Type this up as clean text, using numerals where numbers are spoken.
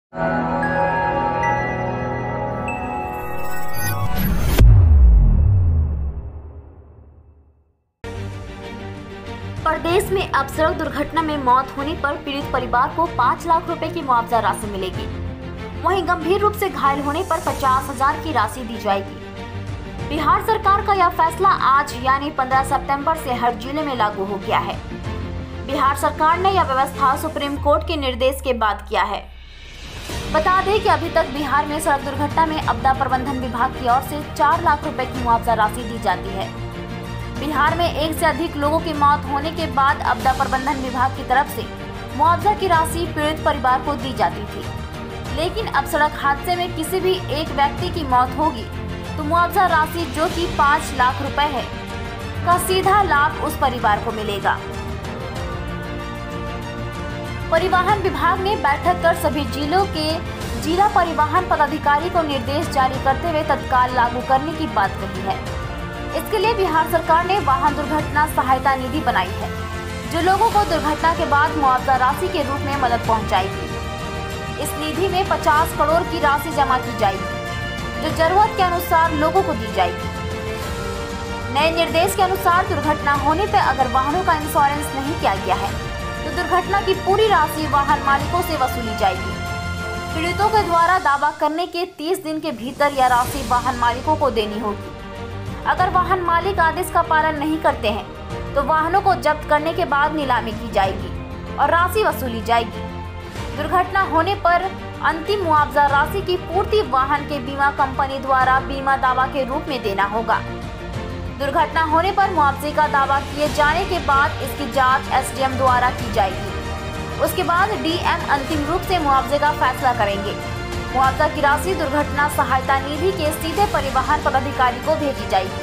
प्रदेश में अब सड़क दुर्घटना में मौत होने पर पीड़ित परिवार को 5 लाख रुपए की मुआवजा राशि मिलेगी। वहीं गंभीर रूप से घायल होने पर 50,000 की राशि दी जाएगी। बिहार सरकार का यह फैसला आज यानी 15 सितंबर से हर जिले में लागू हो गया है। बिहार सरकार ने यह व्यवस्था सुप्रीम कोर्ट के निर्देश के बाद किया है। बता दें कि अभी तक बिहार में सड़क दुर्घटना में आपदा प्रबंधन विभाग की ओर से 4 लाख रुपए की मुआवजा राशि दी जाती है। बिहार में एक से अधिक लोगों की मौत होने के बाद आपदा प्रबंधन विभाग की तरफ से मुआवजा की राशि पीड़ित परिवार को दी जाती थी, लेकिन अब सड़क हादसे में किसी भी एक व्यक्ति की मौत होगी तो मुआवजा राशि जो कि 5 लाख रुपए है का सीधा लाभ उस परिवार को मिलेगा। परिवहन विभाग ने बैठक कर सभी जिलों के जिला परिवहन पदाधिकारी को निर्देश जारी करते हुए तत्काल लागू करने की बात कही है। इसके लिए बिहार सरकार ने वाहन दुर्घटना सहायता निधि बनाई है, जो लोगों को दुर्घटना के बाद मुआवजा राशि के रूप में मदद पहुंचाएगी। इस निधि में 50 करोड़ की राशि जमा की जाएगी, जो जरूरत के अनुसार लोगों को दी जाएगी। नए निर्देश के अनुसार दुर्घटना होने पर अगर वाहनों का इंश्योरेंस नहीं किया गया है तो दुर्घटना की पूरी राशि वाहन मालिकों से वसूली जाएगी। पीड़ितों के द्वारा दावा करने के 30 दिन के भीतर यह राशि वाहन मालिकों को देनी होगी। अगर वाहन मालिक आदेश का पालन नहीं करते हैं तो वाहनों को जब्त करने के बाद नीलामी की जाएगी और राशि वसूली जाएगी। दुर्घटना होने पर अंतिम मुआवजा राशि की पूर्ति वाहन के बीमा कंपनी द्वारा बीमा दावा के रूप में देना होगा। दुर्घटना होने पर मुआवजे का दावा किए जाने के बाद इसकी जांच एसडीएम द्वारा की जाएगी। उसके बाद डीएम अंतिम रूप से मुआवजे का फैसला करेंगे। मुआवजा की राशि दुर्घटना सहायता निधि के सीधे परिवहन पदाधिकारी को भेजी जाएगी।